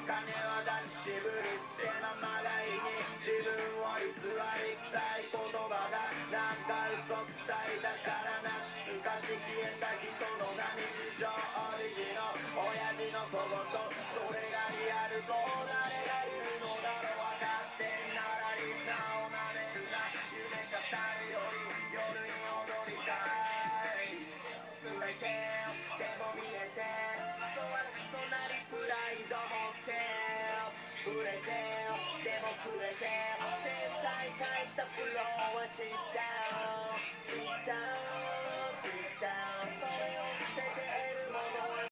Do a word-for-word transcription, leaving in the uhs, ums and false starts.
金は出し渋り捨てままがいに自分を偽り臭い言葉がなんか嘘くさいだからなしすかし消えた人の何事情オリジの親父の小言それがリアルと誰が言うのだろう分かってんならリスナーをなめるな夢語るより夜に踊りたいすれてでも見えてクソはクソなりプライド持って売れてでもくれて制裁書いたフローはチッタウンチッタウン